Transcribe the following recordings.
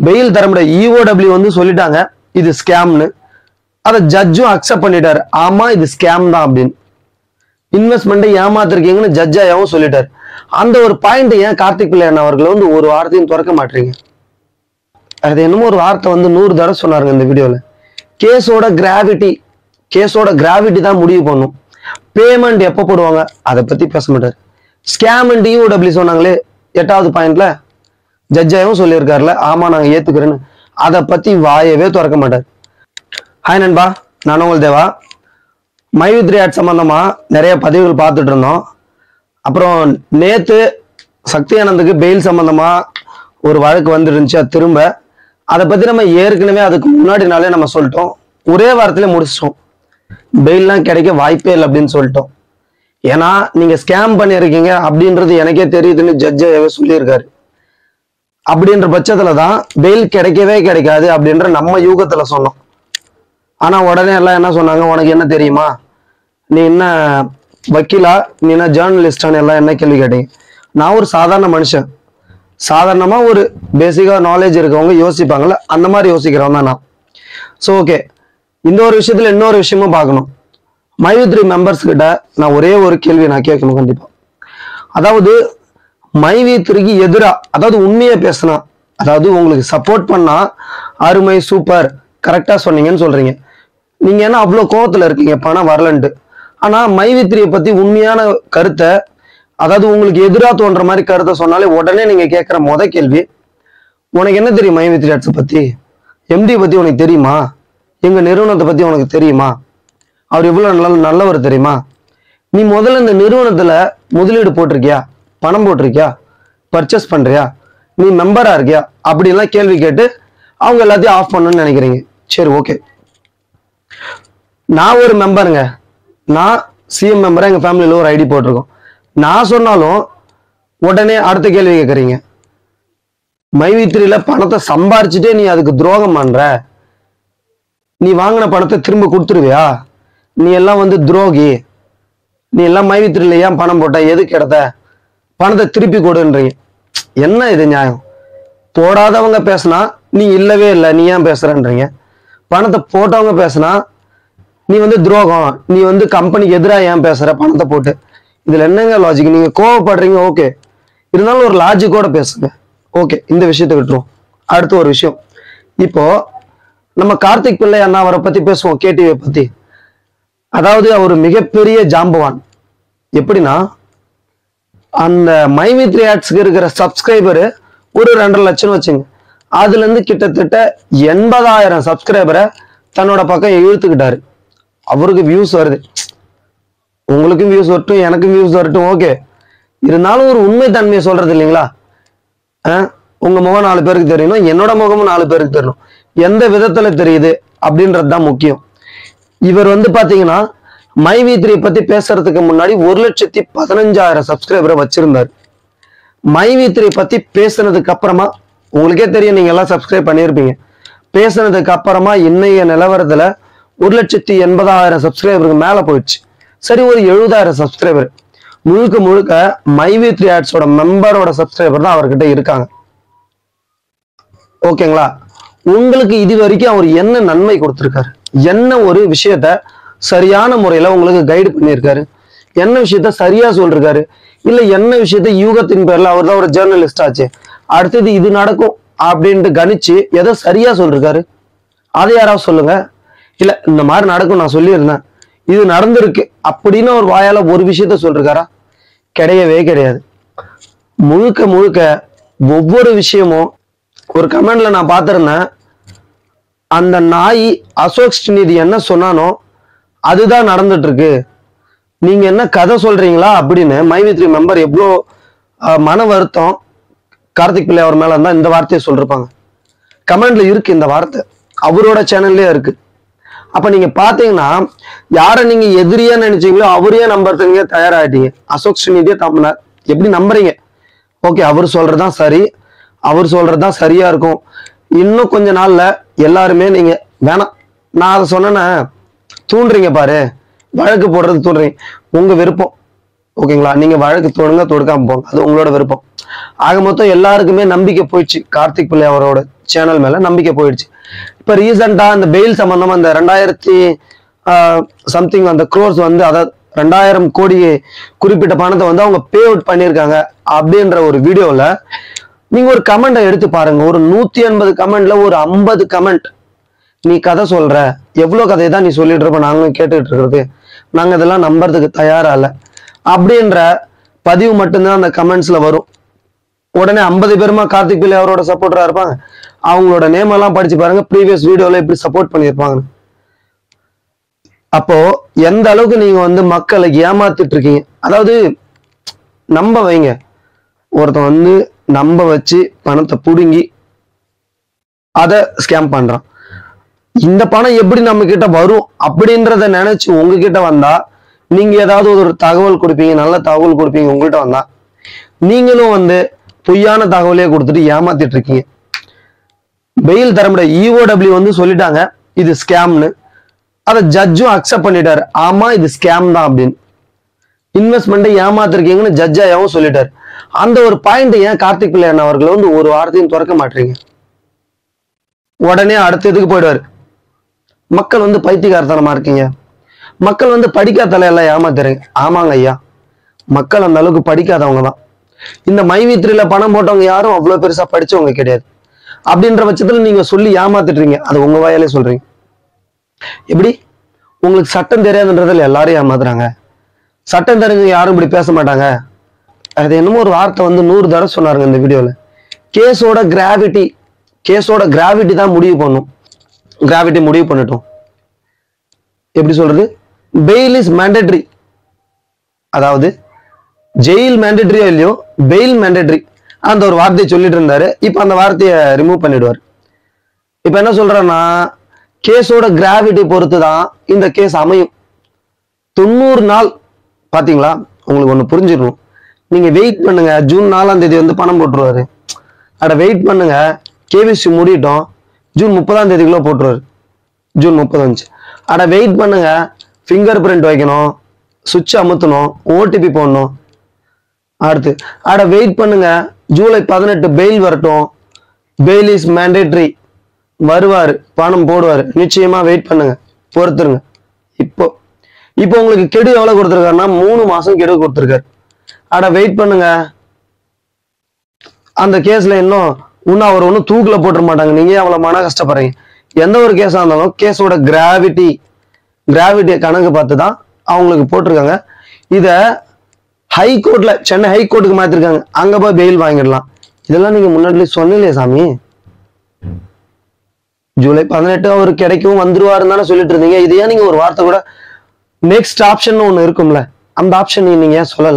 Fail தர முடியாது. EOW வந்து சொல்லிட்டாங்க இது ஸ்கேம்னு. அதை ஜட்ஜும் அக்செப்ட் பண்ணிட்டாரு, ஆமா இது ஸ்கேம் தான் அப்படின்னு. இன்வெஸ்ட்மெண்ட்டை ஏமாத்திருக்கீங்கன்னு ஜட்ஜாவும் சொல்லிட்டாரு. அந்த ஒரு பாயிண்ட் ஏன் கார்த்திக் பிள்ளையன் அவர்கள் வந்து ஒரு வார்த்தையும் திறக்க மாட்டீங்க? அது என்னமோ ஒரு வார்த்தை வந்து 100 தடவை சொன்னாருங்க இந்த வீடியோல. கேஸோட கிராவிட்டி தான் முடிவு பண்ணும். பேமெண்ட் எப்போ போடுவாங்க அதை பத்தி பேச மாட்டாரு. ஸ்கேம் அண்ட் EOW சொன்னாங்களே 8வது பாயிண்ட்ல ஜட்ஜாவும் சொல்லியிருக்காருல, ஆமா நாங்க ஏத்துக்கிறேன்னு. அதை பத்தி வாயவே திறக்க மாட்டார். ஹாய் நண்பா, நான் உங்கள் தேவா. மைவித்ரி ஆட் சம்பந்தமா நிறைய பதிவுகள் பார்த்துட்டு இருந்தோம். அப்புறம் நேத்து சக்தி ஆனந்துக்கு பெயில் சம்பந்தமா ஒரு வழக்கு வந்துருந்துச்சு. அது திரும்ப அதை பத்தி நம்ம ஏற்கனவே அதுக்கு முன்னாடி நாளே நம்ம சொல்லிட்டோம். ஒரே வாரத்திலே முடிச்சிட்டோம். பெயில்லாம் கிடைக்க வாய்ப்பே இல்லை அப்படின்னு சொல்லிட்டோம். ஏன்னா நீங்க ஸ்கேம் பண்ணியிருக்கீங்க அப்படின்றது எனக்கே தெரியுதுன்னு ஜட்ஜாவே சொல்லியிருக்காரு. அப்படின்ற பட்சத்துலதான் பெயில் கிடைக்கவே கிடைக்காது அப்படின்ற நம்ம யூகத்துல சொன்னோம். ஆனா உடனே எல்லாம் என்ன சொன்னாங்க, உனக்கு என்ன தெரியுமா, நீ என்ன வக்கீலா, நீ என்ன ஜேர்னலிஸ்டான்னு எல்லாம் என்ன கேள்வி கேட்டீங்க. நான் ஒரு சாதாரண மனுஷன், சாதாரணமா ஒரு பேசிக்கா நாலேஜ் இருக்கவங்க யோசிப்பாங்கல்ல, அந்த மாதிரி யோசிக்கிறவன் தான் நான். ஸோ ஓகே, இந்த ஒரு விஷயத்துல இன்னொரு விஷயமும் பார்க்கணும். மைவித்ரி மெம்பர்ஸ் கிட்ட நான் ஒரே ஒரு கேள்வி நான் கேட்கணும் கண்டிப்பா. அதாவது மைவித்ரிக்கு எதிராக, அதாவது உண்மையை பேசினா, அதாவது உங்களுக்கு சப்போர்ட் பண்ணா அருமை சூப்பர் கரெக்டா சொன்னீங்கன்னு சொல்றீங்க. நீங்க என்ன அவ்வளவு கோவத்துல இருக்கீங்க பணம் வரலன்ட்டு. ஆனா மைவித்ரியை பத்தி உண்மையான கருத்தை, அதாவது உங்களுக்கு எதிராக தோன்ற மாதிரி கருத்தை சொன்னாலே உடனே நீங்க கேட்கிற கேள்வி, உனக்கு என்ன தெரியும் மைவித்ரி ஆட்ஸ் பத்தி, MD பத்தி உனக்கு தெரியுமா, எங்க நிறுவனத்தை பத்தி உனக்கு தெரியுமா, அவர் எவ்வளவு நல்லவர் தெரியுமா, நீ முதல்ல இந்த நிறுவனத்துல முதலீடு போட்டிருக்கியா, பணம் போட்டிருக்கியா, பர்ச்சேஸ் பண்றியா, நீ மெம்பரா இருக்கியா, அப்படிலாம் கேள்வி கேட்டு அவங்க எல்லாத்தையும் ஆஃப் பண்ணணும்னு நினைக்கிறீங்க. சரி ஓகே, நான் ஒரு மெம்பருங்க, நான் CM மெம்பரா, எங்க ஃபேமிலியில ஒரு ID போட்டிருக்கோம். நான் சொன்னாலும் உடனே அடுத்த கேள்வி கேட்கறீங்க, மைவித்ரியில பணத்தை சம்பாரிச்சுட்டே நீ அதுக்கு துரோகம் பண்ற, நீ வாங்கின பணத்தை திரும்ப கொடுத்துருவியா, நீ எல்லாம் வந்து துரோகி, நீ எல்லாம் மைவித்ரியில ஏன் பணம் போட்ட, எதுக்கு எடுத்த, பணத்தை திருப்பி கொடுன்றீங்க. என்ன இது நியாயம்? போடாதவங்க பேசினா நீ இல்லவே இல்லை, நீ ஏன் பேசுறன்றீங்க. பணத்தை போட்டவங்க பேசினா நீ வந்து துரோகம், நீ வந்து கம்பெனிக்கு எதிராக ஏன் பேசுற பணத்தை போட்டு. இதுல என்னங்க லாஜிக்? நீங்க கோவப்படுறீங்க ஓகே, இருந்தாலும் ஒரு லாஜிக்கோட பேசுங்க. ஓகே, இந்த விஷயத்தை விட்டுருவோம். அடுத்த ஒரு விஷயம், இப்போ நம்ம கார்த்திக் பிள்ளை அண்ணா அவரை பத்தி பேசுவோம், KTV பத்தி. அதாவது அவர் மிகப்பெரிய ஜாம்பவான். எப்படின்னா, அந்த மைவித்ரி ஆட்ஸ்க்கு இருக்கிற சப்ஸ்கிரைபரு ஒரு 2.5 லட்சம் வச்சுங்க, அதுல இருந்து கிட்டத்தட்ட 80,000 சப்ஸ்கிரைபரை தன்னோட பக்கம் இழுத்துக்கிட்டாரு. அவருக்கு வியூஸ் வருது, உங்களுக்கும் வியூஸ் வரட்டும், எனக்கும் வியூஸ் வரட்டும், ஓகே. இருந்தாலும் ஒரு உண்மை தன்மையை சொல்றது இல்லைங்களா? உங்க முகம் 4 பேருக்கு தெரியணும், என்னோட முகமும் 4 பேருக்கு தெரியணும். எந்த விதத்துல தெரியுது அப்படின்றது தான் முக்கியம். இவர் வந்து பாத்தீங்கன்னா மைவித்ரி பத்தி பேசுறதுக்கு முன்னாடி 1,15,000 சப்ஸ்கிரைபரை வச்சிருந்தாரு. மைவித்ரி பத்தி பேசுனதுக்கு அப்புறமா உங்களுக்கே தெரியும், நீங்க எல்லாம் சப்ஸ்கிரைப் பண்ணியிருப்பீங்க. பேசுனதுக்கு அப்புறமா இன்னைய நிலவரத்துல 1,80,000 சப்ஸ்கிரைபருக்கு மேல போயிடுச்சு. சரி, ஒரு 70,000 சப்ஸ்கிரைபர் முழுக்க முழுக்க மைவித்ரி ஆட்ஸோட மெம்பரோட சப்ஸ்கிரைபர் தான் அவர்கிட்ட இருக்காங்க. ஓகேங்களா? உங்களுக்கு இது வரைக்கும் அவர் என்ன நன்மை கொடுத்திருக்காரு, என்ன ஒரு விஷயத்த சரியான முறையில உங்களுக்கு கைடு பண்ணியிருக்காரு, என்ன விஷயத்த சரியா சொல்றாரு, இல்ல என்ன விஷயத்த யூகத்தின் பேர்ல, அவர் தான் ஒரு ஜேர்னலிஸ்ட் ஆச்சு, அடுத்தது இது நடக்கும் அப்படின்ட்டு கணிச்சு எதை சரியா சொல்றாரு, அதை யாராவது சொல்லுங்க. இல்ல இந்த மாதிரி நடக்கும் நான் சொல்லியிருந்தேன், இது நடந்திருக்கு அப்படின்னு ஒரு வாயால ஒரு விஷயத்த சொல்றாரா? கிடையவே கிடையாது. முழுக்க முழுக்க ஒவ்வொரு விஷயமும் ஒரு கமெண்ட்ல நான் பார்த்திருந்தேன், அந்த நாய் அசோக் ஸ்ரீநிதி என்ன சொன்னானோ அதுதான் நடந்துட்டு இருக்கு, நீங்க என்ன கதை சொல்றீங்களா அப்படின்னு மைவித்ரி மெம்பர் எவ்வளோ மன வருத்தம் கார்த்திக் பிள்ளை அவர் மேல இருந்தா இந்த வார்த்தையை சொல்லிருப்பாங்க. கமெண்ட்ல இருக்கு இந்த வார்த்தை, அவரோட சேனல்லே இருக்கு. அப்ப நீங்க பாத்தீங்கன்னா யார நீங்க எதிரியா நினைச்சீங்களோ அவரையே நம்புறதுக்கு தயாராகிட்டீங்க. அசோக் ஸ்ரீநிதியை தம்பினார் எப்படி நம்புறீங்க? ஓகே, அவர் சொல்றதுதான் சரி, அவர் சொல்றதுதான் சரியா இருக்கும். இன்னும் கொஞ்ச நாள்ல எல்லாருமே நீங்க வேணாம், நான் அதை சொன்னேன்னா தூண்டுறீங்க பாரு, வழக்கு போடுறது தூண்டுறீங்க, உங்க விருப்பம். ஓகேங்களா? நீங்க வழக்கு தொடுங்க, தொடுக்காம போங்க, அது உங்களோட விருப்பம். ஆக மொத்தம் எல்லாருக்குமே நம்பிக்கை போயிடுச்சு. கார்த்திக் பிள்ளை அவரோட சேனல் மேல நம்பிக்கை போயிடுச்சு. இப்ப ரீசெண்டா அந்த பெயில் சம்பந்தமா அந்த 2000 சம்திங் அந்த க்ரோர்ஸ் வந்து, அதாவது 2000 கோடி குறிப்பிட்ட பணத்தை வந்து அவங்க பே அவுட் பண்ணியிருக்காங்க அப்படின்ற ஒரு வீடியோல நீங்க ஒரு கமெண்ட்டை எடுத்து பாருங்க. ஒரு 180 கமெண்ட்ல ஒரு 50 கமெண்ட், நீ கதை சொல்ற, எவ்வளவு கதையை தான் நீ சொல்லிட்டு இருப்ப, நாங்க கேட்டுட்டு இருக்கிறது, நாங்க இதெல்லாம் நம்புறதுக்கு தயாரா இல்ல அப்படின்ற பதிவு மட்டும்தான் அந்த கமெண்ட்ஸ்ல வரும். உடனே 50 பேருமா கார்த்திக் பிள்ளை அவரோட சப்போர்ட்டரா இருப்பாங்க. அவங்களோட நேம் எல்லாம் படிச்சு பாருங்க, ப்ரீவியஸ் வீடியோல எப்படி சப்போர்ட் பண்ணியிருப்பாங்க. அப்போ எந்த அளவுக்கு நீங்க வந்து மக்களை ஏமாத்திட்டு இருக்கீங்க. அதாவது நம்ப வைங்க, ஒருத்தன் வந்து நம்ப வச்சு பணத்தை புடுங்கி அதை ஸ்கேம் பண்றான். இந்த பணம் எப்படி நம்ம கிட்ட வரும் அப்படின்றத நினைச்சு உங்ககிட்ட வந்தா நீங்க ஏதாவது ஒரு தகவல் கொடுப்பீங்க, நல்ல தகவல் கொடுப்பீங்க. உங்கள்கிட்ட வந்தா நீங்களும் வந்து பொய்யான தகவலையே கொடுத்துட்டு ஏமாத்திட்டு இருக்கீங்க. பெயில் தர முடியாது. EOW வந்து சொல்லிட்டாங்க இது ஸ்கேம்னு. அதை ஜட்ஜும் அக்செப்ட் பண்ணிட்டாரு, ஆமா இது ஸ்கேம் தான் அப்படின்னு. இன்வெஸ்ட்மெண்ட்டை ஏமாத்திருக்கீங்கன்னு ஜட்ஜாவும் சொல்லிட்டாரு. அந்த ஒரு பாயிண்ட் ஏன் கார்த்திக் பிள்ளை அவர்களை வந்து ஒரு வாரத்தையும் திறக்க மாட்டீங்க? உடனே அடுத்ததுக்கு போயிடுவாரு. மக்கள் வந்து பைத்தியக்காரத்தனமா இருக்கீங்க, மக்கள் வந்து படிக்காதல எல்லாம் ஏமாத்துறீங்க. ஆமாங்க ஐயா, மக்கள் அந்த அளவுக்கு படிக்காதவங்க தான். இந்த மைவித்ரியில பணம் போட்டவங்க யாரும் அவ்வளவு பெருசா படிச்சவங்க கிடையாது. அப்படின்ற பட்சத்துல நீங்க சொல்லி ஏமாத்திட்டுறீங்க, அது உங்க வாயாலே சொல்றீங்க. எப்படி உங்களுக்கு சட்டம் தெரியாதுன்றதுல எல்லாரும் ஏமாத்துறாங்க? சட்டம் தெரிஞ்சு யாரும் இப்படி பேச மாட்டாங்க. அது என்னமோ ஒரு வார்த்தை வந்து 100 தடவை சொன்னாருங்க இந்த வீடியோல. கேஸோட கிராவிட்டி தான் முடிவு பண்ணும். கிராவிட்டி முடிவு பண்ணிட்டோம். எப்படி சொல்றது? Bail is mandatory. அதாவது ஜெயில் மேண்டேட்டரியோ இல்லையோ, பெயில் மேண்டேட்டரி அந்த ஒரு வார்த்தையை சொல்லிட்டு இருந்தாரு. இப்ப அந்த வார்த்தையை ரிமூவ் பண்ணிடுவார். இப்ப என்ன சொல்றேன்னா, கேஸோட கிராவிட்டி பொறுத்து தான் இந்த கேஸ் அமையும். 90 நாள் பாத்தீங்களா? உங்களுக்கு ஒண்ணு புரிஞ்சிடணும். நீங்க வெயிட் பண்ணுங்க, ஜூன் 4ஆம் தேதி வந்து பணம் போட்டுருவாரு. அட வெயிட் பண்ணுங்க, கேவிசி முடிட்டோம், ஜூன் 30ஆம் தேதிக்குள்ள போட்டுருவாரு. ஜூன் 30 வந்துச்சு. அட வெயிட் பண்ணுங்க, ஃபிங்கர் பிரிண்ட் வைக்கணும், சுவிட்ச் அமுத்தணும், ஓடிபி போடணும். அடுத்து அட வெயிட் பண்ணுங்க, ஜூலை 18 பெயில் வரட்டும், பெயில் இஸ் மேண்டேட்டரி, வருவாரு, பணம் போடுவாரு, நிச்சயமா வெயிட் பண்ணுங்க, பொறுத்துருங்க. இப்போ உங்களுக்கு கெடு எவ்வளவு கொடுத்துருக்காருன்னா 3 மாசம் கெடு கொடுத்துருக்காரு. அட வெயிட் பண்ணுங்க, அந்த கேஸ்ல இன்னும் அவர் ஒன்னும் தூக்குல போட்டுற மாட்டாங்க. நீங்க அவ்வளவு மன கஷ்டப்படுறீங்க. எந்த ஒரு கேஸா இருந்தாலும் கேஸோட கிராவிட்டியை கணக்கு பார்த்து தான் அவங்களுக்கு போட்டிருக்காங்க. இத ஹைகோர்ட்ல, சென்னை ஹைகோர்ட்டுக்கு மாத்திருக்காங்க. அங்க போய் பெயில் வாங்கிடலாம். இதெல்லாம் நீங்க முன்னாடி சொன்னீங்களே சாமி. ஜூலை 18 அவர் கிடைக்கும் வந்துருவாருன்னு தானே சொல்லிட்டு இருந்தீங்க. இதையா நீங்க ஒரு வார்த்தை கூட நெக்ஸ்ட் ஆப்ஷன் ஒண்ணு இருக்கும்ல, அந்த ஆப்ஷன் நீங்க ஏன் சொல்லல?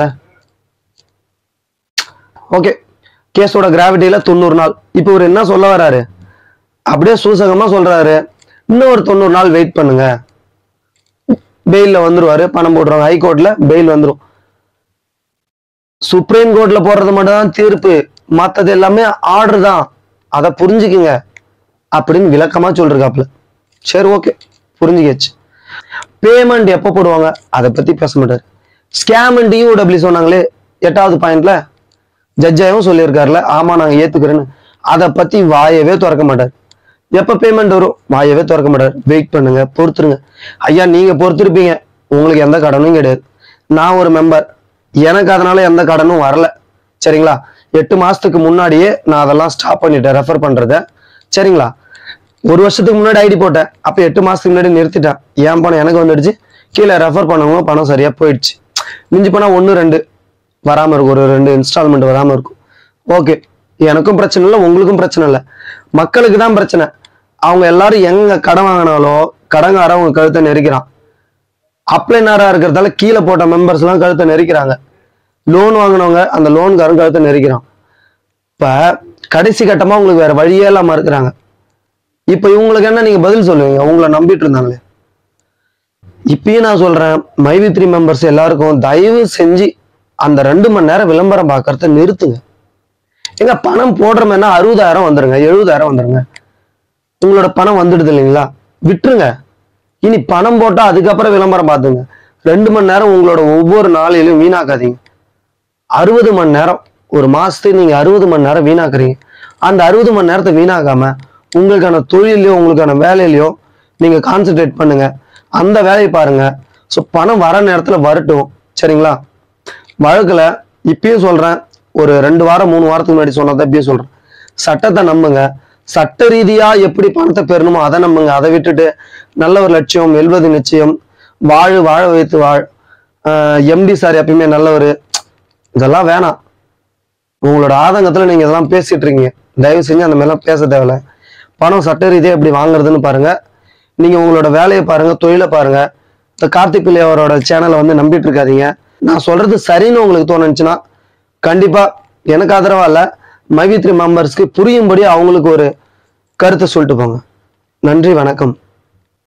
ஓகே, கேஸோட கிராவிட்டியில 90 நாள். இப்ப இவர் என்ன சொல்ல வர்றாரு? அப்படியே சூசகமா சொல்றாரு, இன்னும் ஒரு 90 நாள் வெயிட் பண்ணுங்க, பெயில்ல வந்துருவாரு, பணம் போடுறாங்க. ஹைகோர்ட்ல பெயில் வந்துரும். சுப்ரீம் கோர்ட்ல போடுறது மட்டும் தான் தீர்ப்பு, மத்தது எல்லாமே ஆர்டர் தான், அதை புரிஞ்சுக்குங்க அப்படின்னு விளக்கமா சொல்றாப்ல. சரி, ஓகே, புரிஞ்சுக்கிச்சு. பேமெண்ட் எப்ப போடுவாங்க அதை பத்தி பேச மாட்டாரு. ஸ்கேம் அண்ட் EOW சொன்னாங்களே 8வது பாயிண்ட்ல, ஜட்ஜாவும் சொல்லியிருக்காருல, ஆமா நாங்க ஏத்துக்கிறேன்னு, அதை பத்தி வாயவே திறக்க மாட்டார். எப்ப பேமெண்ட் வரும் வாயவே திறக்க மாட்டார். வெயிட் பண்ணுங்க, பொறுத்துருங்க. ஐயா, நீங்க பொறுத்திருப்பீங்க, உங்களுக்கு எந்த கடனும் கிடையாது. நான் ஒரு மெம்பர், எனக்கு அதனால எந்த கடனும் வரல. சரிங்களா? 8 மாசத்துக்கு முன்னாடியே நான் அதெல்லாம் ஸ்டாப் பண்ணிட்டேன், ரெஃபர் பண்றத. சரிங்களா? 1 வருஷத்துக்கு முன்னாடி ஐடி போட்டேன், அப்ப 8 மாசத்துக்கு முன்னாடி நிறுத்திட்டேன். ஏன் பணம் எனக்கு வந்துடுச்சு, கீழே ரெஃபர் பண்ணவங்க பணம் சரியா போயிடுச்சு. மிஞ்சி போனா 1-2 வராம இருக்கும், ஒரு 2 இன்ஸ்டால்மெண்ட் வராம இருக்கும். ஓகே, எனக்கும் பிரச்சனை இல்லை, உங்களுக்கும் பிரச்சனை இல்லை, மக்களுக்கு தான் பிரச்சனை. அவங்க எல்லாரும் எங்க கடன் வாங்கினாலும் கடங்கார அவங்க கழுத்தை நெரிக்கிறான். அப்ளைனரா இருக்கிறதால கீழே போட்ட மெம்பர்ஸ் எல்லாம் கழுத்தை நெரிக்கிறாங்க. லோன் வாங்கினவங்க அந்த லோன்காரன் கழுத்தை நெரிக்கிறான். இப்ப கடைசி கட்டமா உங்களுக்கு வேற வழியே இல்லாம இருக்கிறாங்க. இப்ப இவங்களுக்கு என்ன நீங்க பதில் சொல்லுவீங்க? உங்களை நம்பிட்டு இருந்தாங்களே. இப்பயும் நான் சொல்றேன், மைவி3 மெம்பர்ஸ் எல்லாருக்கும் தயவு செஞ்சு அந்த 2 மணி நேரம் விளம்பரம் பார்க்கறத நிறுத்துங்க. எங்க பணம் போடுறோம்னா 60,000 வந்துருங்க, 70,000 வந்துருங்க. உங்களோட பணம் வந்துடுது இல்லைங்களா, விட்டுருங்க. இனி பணம் போட்டா அதுக்கப்புறம் விளம்பரம் பார்த்துங்க. 2 மணி நேரம் உங்களோட ஒவ்வொரு நாளிலும் வீணாக்காதீங்க. 60 மணி நேரம் ஒரு மாசத்துக்கு நீங்க 60 மணி நேரம் வீணாக்குறீங்க. அந்த 60 மணி நேரத்தை வீணாக்காம உங்களுக்கான தொழிலையோ உங்களுக்கான வேலையிலையோ நீங்க கான்சென்ட்ரேட் பண்ணுங்க. அந்த வேலையை பாருங்க. ஸோ பணம் வர நேரத்துல வரட்டும். சரிங்களா? வழக்குல இப்பயும் சொல்றேன், ஒரு 2 வாரம் 3 வாரத்துக்கு முன்னாடி சொன்னதை இப்பயும் சொல்றேன். சட்டத்தை நம்புங்க. சட்ட ரீதியா எப்படி பணத்தை பெறணுமோ அதை நம்புங்க. அதை விட்டுட்டு நல்ல ஒரு லட்சியம், வெல்வது நிச்சயம், வாழ வைத்து வாழ், எம்டி சார் எப்பயுமே நல்லவர், இதெல்லாம் வேணாம். உங்களோட ஆதங்கத்துல நீங்க இதெல்லாம் பேசிட்டு இருக்கீங்க. தயவு செஞ்சு அந்த மாதிரிலாம் பேச தேவையில்ல. பணம் சட்ட ரீதியா எப்படி வாங்குறதுன்னு பாருங்க. நீங்க உங்களோட வேலையை பாருங்க, தொழிலை பாருங்க. இந்த கார்த்திக் பிள்ளை அவரோட சேனலை வந்து நம்பிட்டு இருக்காதீங்க. நான் சொல்றது சரின்னு உங்களுக்கு தோணுச்சுன்னா கண்டிப்பா எனக்கு ஆதரவா இல்ல, மைவி3 மெம்பர்ஸ்க்கு புரியும்படி அவங்களுக்கு ஒரு கருத்தை சொல்லிட்டு போங்க. நன்றி, வணக்கம்.